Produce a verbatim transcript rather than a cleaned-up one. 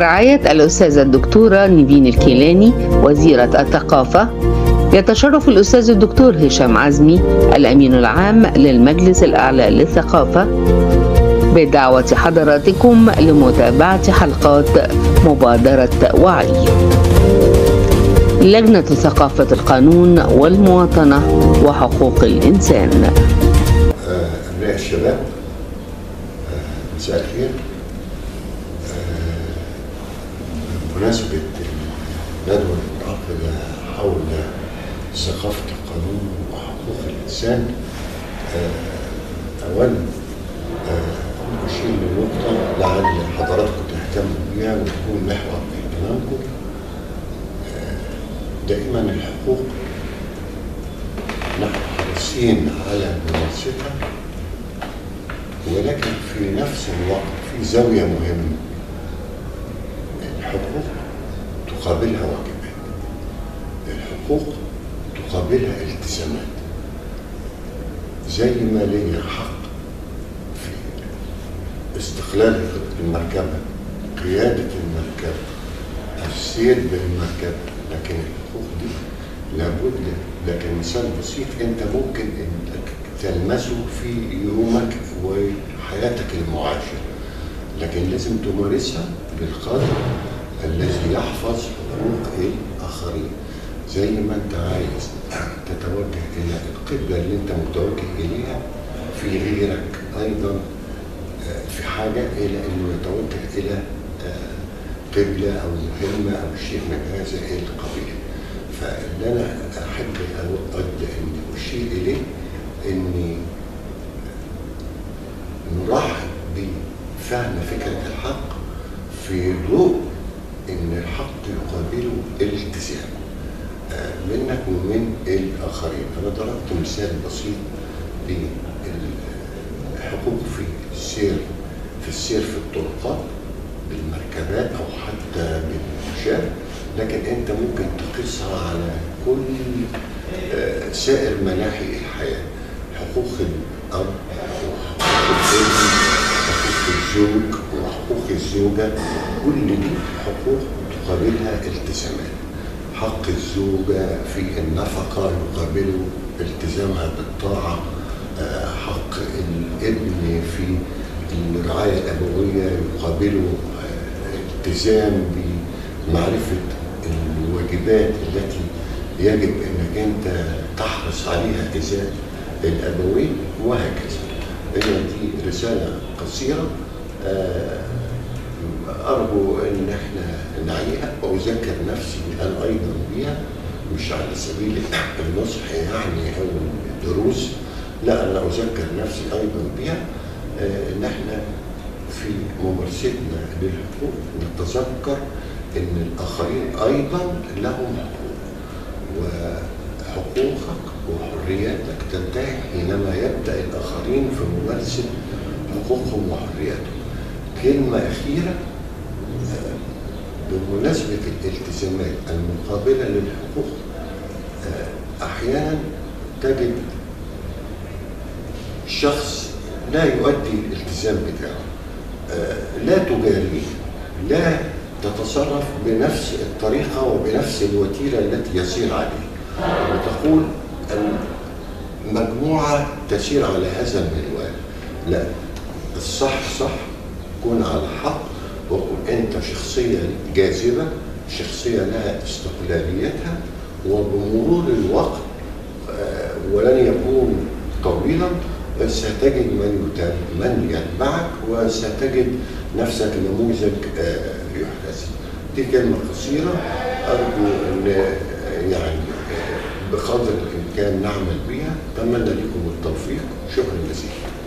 برعاية الأستاذة الدكتورة نيفين الكيلاني وزيرة الثقافة، يتشرف الأستاذ الدكتور هشام عزمي الأمين العام للمجلس الأعلى للثقافة بدعوة حضراتكم لمتابعة حلقات مبادرة وعي. لجنة ثقافة القانون والمواطنة وحقوق الإنسان. أبناء الشباب، مساء الخير. بمناسبة الندوة المنعقدة حول ثقافة القانون وحقوق الإنسان، أولا أشير لنقطة لعل حضراتكم تهتموا بيها وتكون محور اهتمامكم. دائما الحقوق نحن حريصين على ممارستها، ولكن في نفس الوقت في زاوية مهمة. الحقوق تقابلها واجبات، الحقوق تقابلها التزامات. زي ما ليا حق في استقلال المركبة، قيادة المركبة، السير بالمركبة، لكن الحقوق دي لابد لك مثال بسيط انت ممكن انك تلمسه في يومك وحياتك المعاشرة، لكن لازم تمارسها بالقدر الذي يحفظ حقوق الاخرين. زي ما انت عايز تتوجه الى القبلة اللي انت متوجه اليها، في غيرك ايضا في حاجة الى انه يتوجه الى قبلة او مهمة او شيء من هذا القبيل. فاللي انا احب اود اني اشير اليه اني نرحب بفهم فكرة الحق في ضوء ان الحق يقابله الالتزام منك ومن الاخرين. انا ضربت مثال بسيط للحقوق في السير في السير في الطرقات بالمركبات او حتى بالمشاة، لكن انت ممكن تقيسها على كل سائر مناحي الحياة. حقوق الاب وحقوق الابن، حقوق الزوج وحقوق الزوجة، كل دي حقوق تقابلها التزامات. حق الزوجة في النفقة يقابله التزامها بالطاعة، حق الابن في الرعاية الأبوية يقابله التزام بمعرفة الواجبات التي يجب انك انت تحرص عليها ازاء الابوين، وهكذا. هي دي رسالة قصيرة ارجو ان احنا نعيها، واذكر نفسي انا ايضا بيها، مش على سبيل النصح يعني او الدروس، لا انا اذكر نفسي ايضا بيها، ان احنا في ممارستنا للحقوق نتذكر ان الاخرين ايضا لهم حقوق، وحقوقك وحرياتك تنتهي حينما يبدا الاخرين في ممارسه حقوقهم وحرياتهم. كلمه اخيره بمناسبه الالتزامات المقابله للحقوق، احيانا تجد شخص لا يؤدي الالتزام بتاعه، لا تجاريه، لا تتصرف بنفس الطريقة وبنفس الوتيرة التي يسير عليها، وتقول المجموعة تسير على هذا المنوال. لا، الصح صح، كن على حق، وكن أنت شخصية جاذبة، شخصية لها استقلاليتها، وبمرور الوقت ولن يكون طويلا ستجد من من يتبعك، وستجد نفسك نموذج يحتذى. دي كلمة قصيرة أرجو أن يعني بقدر الإمكان نعمل بها. أتمنى لكم التوفيق. شكرا جزيلا.